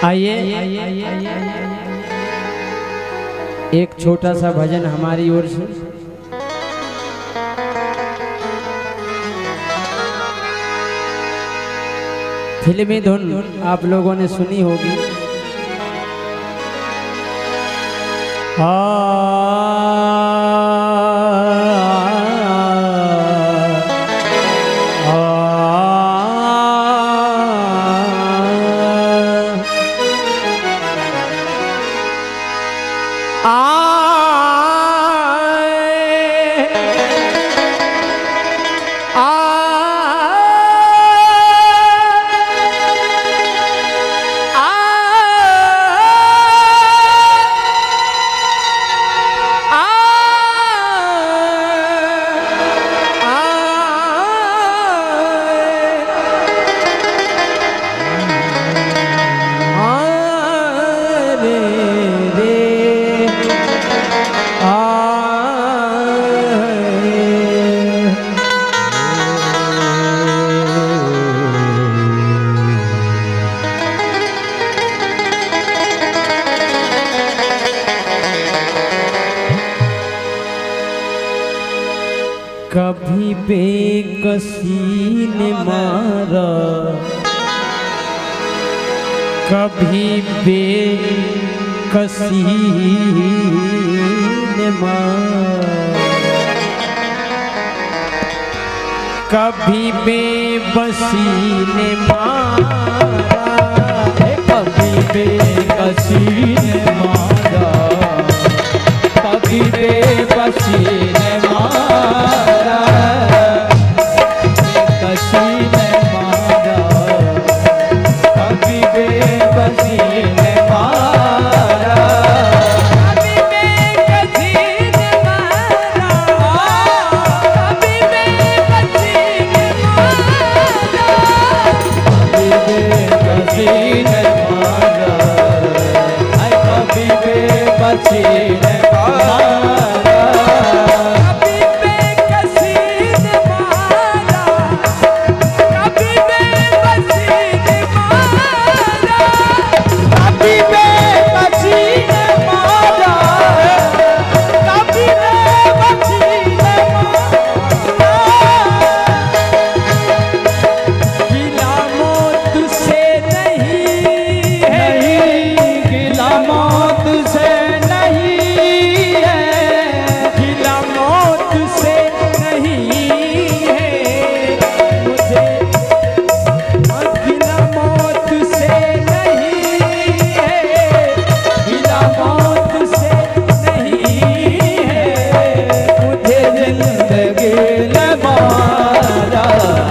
आइए एक छोटा सा भजन हमारी ओर से। फिल्मी धुन आप लोगों ने सुनी होगी। कभी बेकसी ने मारा, कभी बेकसी ने मारा, कभी बेबसी ने मारा, कभी बेकसी ने मारा, कभी बेबसी ने मारा, बेकसी ने मारा, कभी बेबसी ने मारा, कभी बेकसी ने मारा, कभी बेबसी ने मारा, कभी बेकसी ने मारा, कभी बेबसी ने मारा, कभी बेकसी ने मारा, कभी बेबसी ने मारा, कभी बेबसी ने मारा, कभी बेबसी ने मारा। गिला मौत से नहीं है, गिला मौत से नहीं है, गिला मौत से नहीं है मुझे, गिला मौत से नहीं है, गिला मौत से नहीं है मुझे जिंदगी ने मारा,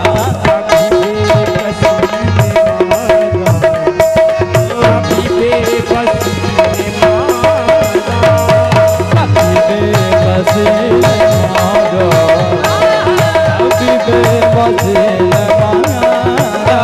कभी बेबसी ने मारा, कभी बेबसी ने मारा, कभी बेबसी ने मारा।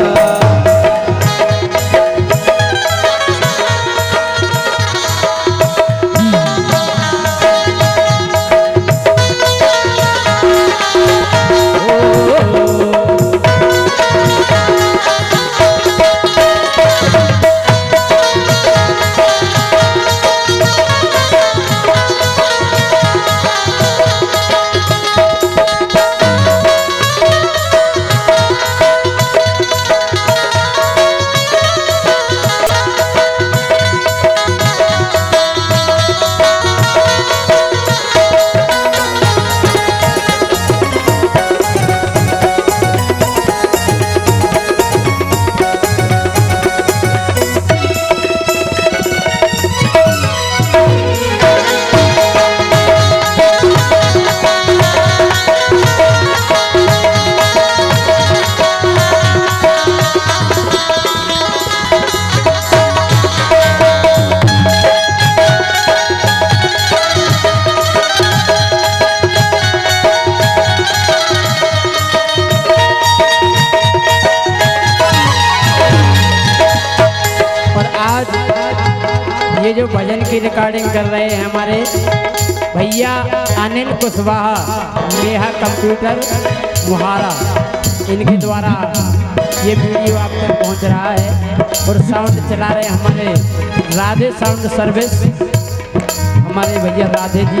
ये जो भजन की रिकॉर्डिंग कर रहे हैं हमारे भैया अनिल कुशवाहा, नेहा कंप्यूटर मुहारा, इनके द्वारा ये वीडियो आप तक पहुंच रहा है और साउंड चला रहे हमारे राधे साउंड सर्विस, हमारे भैया राधे जी।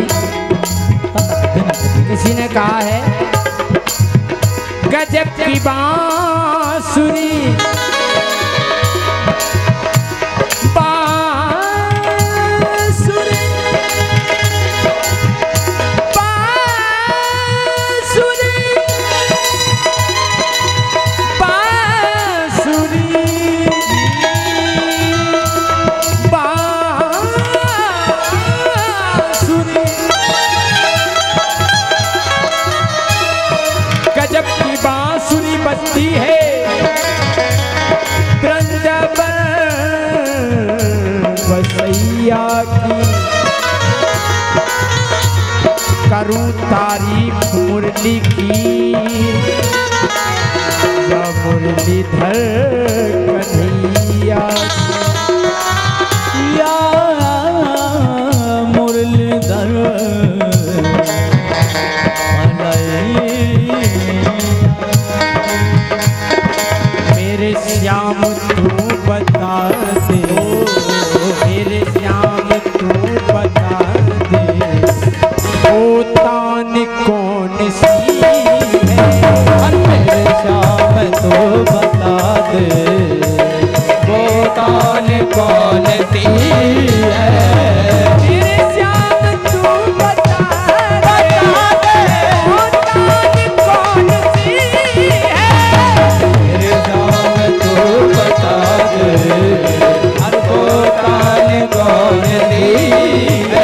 किसी ने कहा है गजब की बांसुरी बजती है बसैया की, करूं तारीफ मुरली की या मुरलीधर कन्हैया या मुरलीधर मेरे श्याम तू बता दे, मेरे श्याम तू बता दे वो तान कौन सी है। मेरे श्याम तू बता दे वो तान कौन सी है। मेरे श्याम तू बता दे वो तान कौन सी है। मेरे श्याम तू बता दे हर वो तान कौन सी है।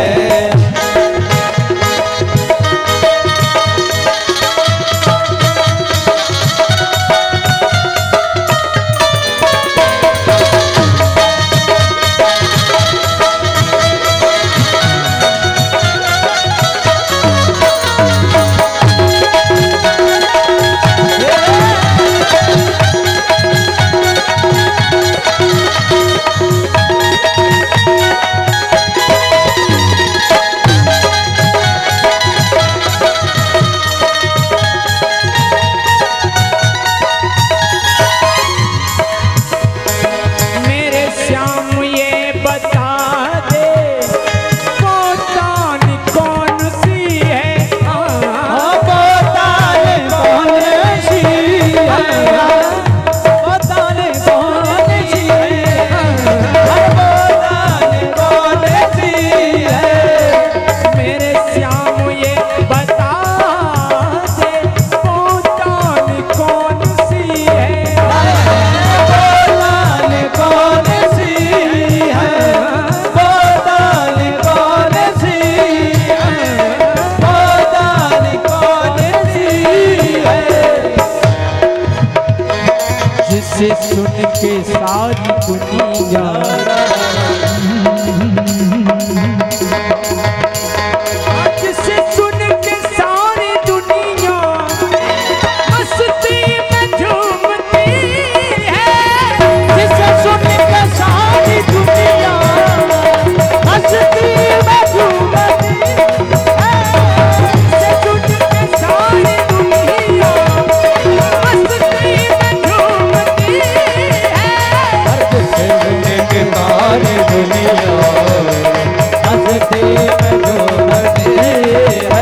जिसे सुन के सारी दुनिया जिसे सुन के सारी दुनिया मस्ती में झूमती है। जिसे सुन के सारी दुनिया मस्ती में झूमती है। जिसे सुन के सारी दुनिया मस्ती में झूमती है। सारी दुनिया हंसती में झूमती है।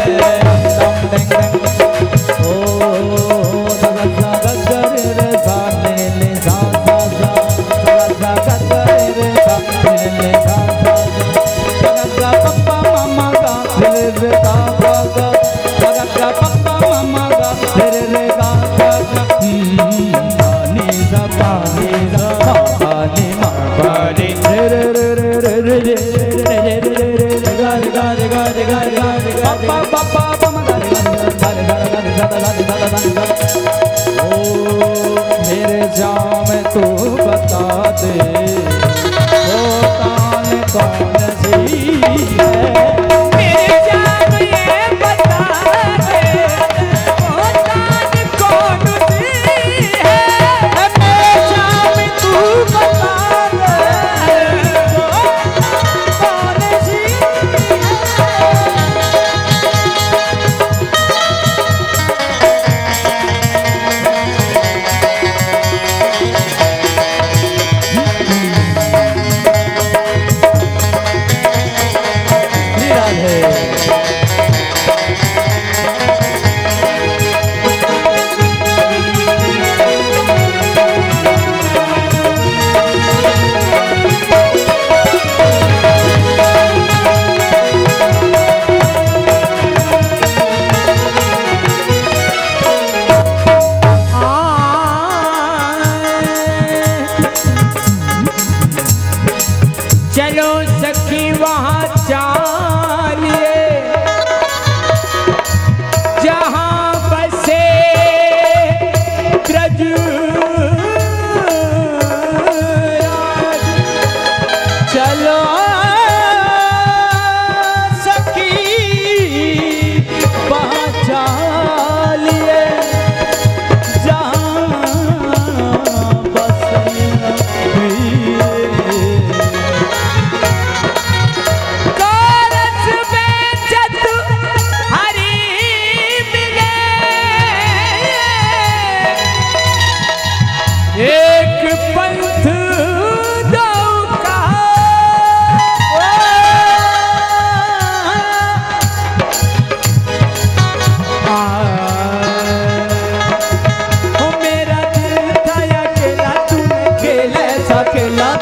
ओ गगर रे साने ले सा सा सा गगर रे साने ले सा सा गगर पप्पा मामा का फिर रे गा गा गा गगर पप्पा मामा का फिर रे गा गा गा पानी सा पानी सा पानी मा पानी रे रे रे रे रे रे रे रे रे गा गा गा गा गा पप्पा पप्पा पमा गा गा गा गा गा ओ मेरे जाम तू बता दे वो तान कौन सी है। मेरे जाम ये बता दे वो तान कौन सी है। मेरे जाम तू बता दे वो कौन सी है।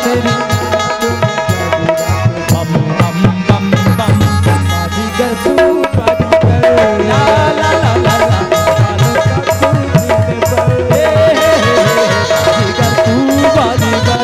मेरी बम बम बम बम बाजीगर तू बाजीगर ला ला ला ला ला बाजीगर तू बाजीगर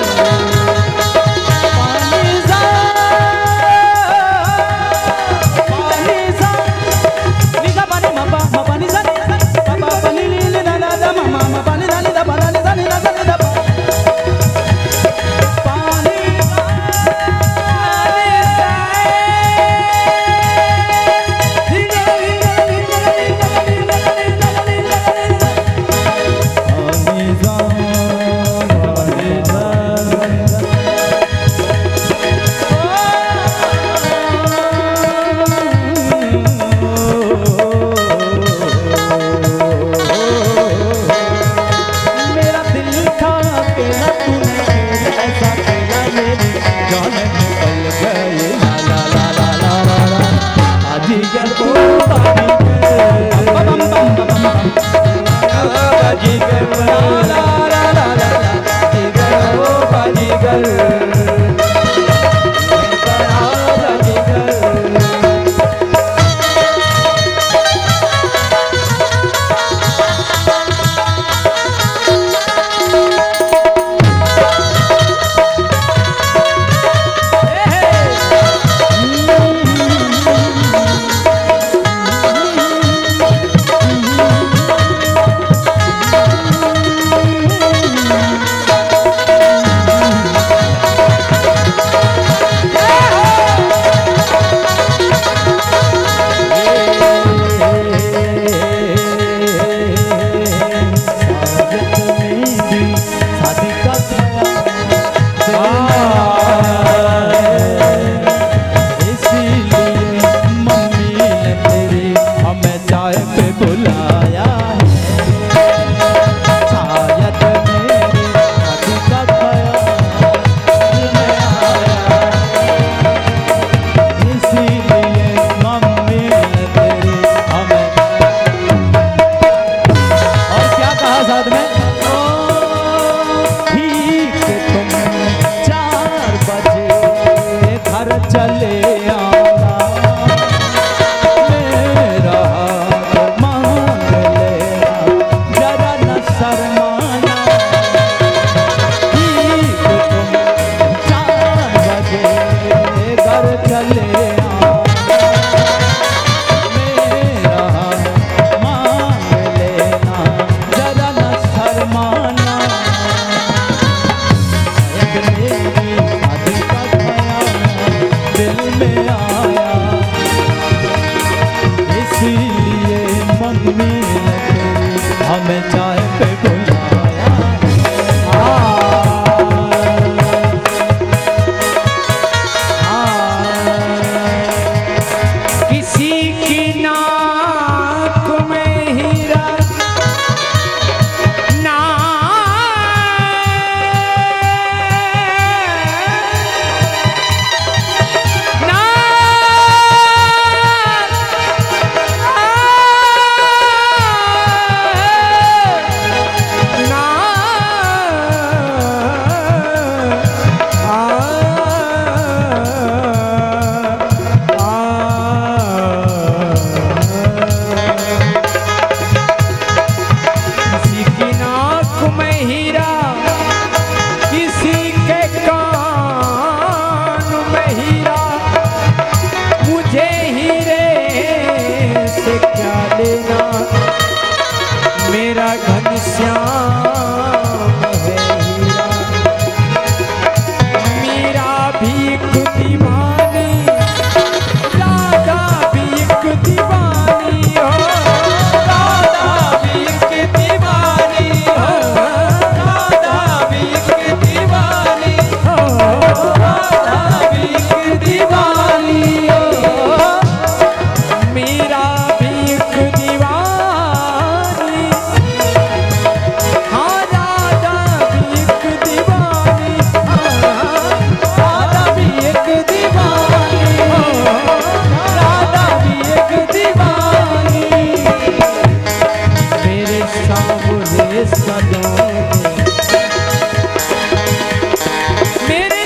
मेरे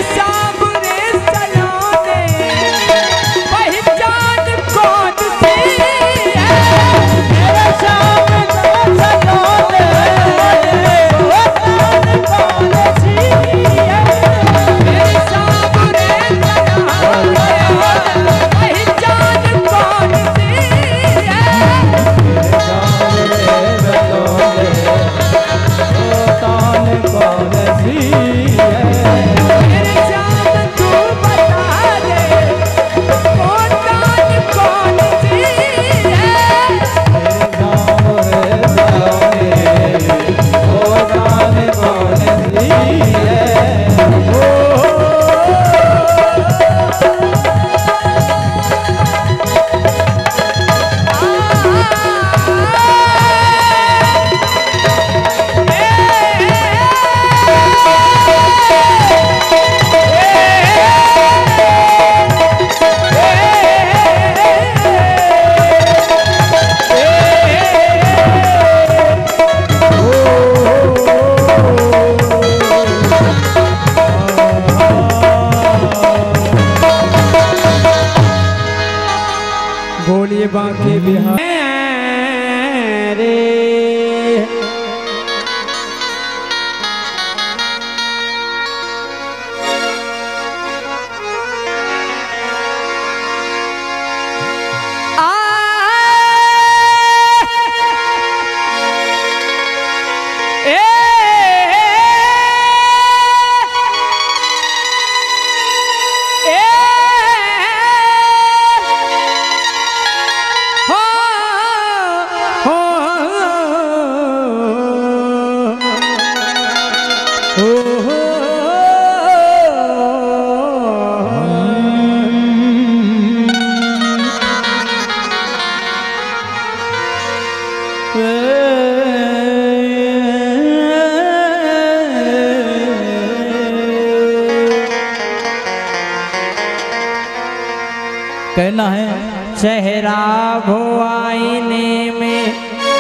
कहना है चेहरा वो आईने में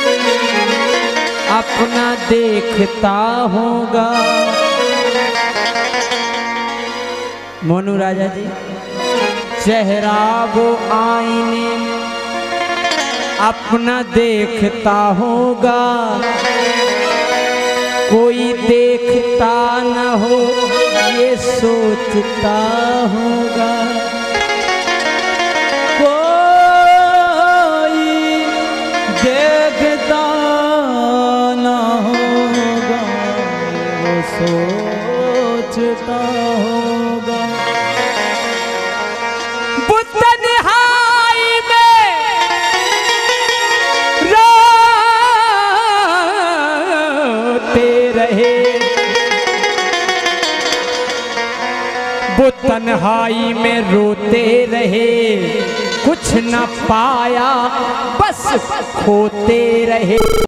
अपना देखता होगा। मोनू राजा जी, चेहरा वो आईने में अपना देखता होगा, कोई देखता न हो ये सोचता होगा। कोई देखता न होगा वो सोचता होगा। तन्हाई में रोते रहे, वो तन्हाई में रोते रहे, कुछ न पाया बस खोते रहे।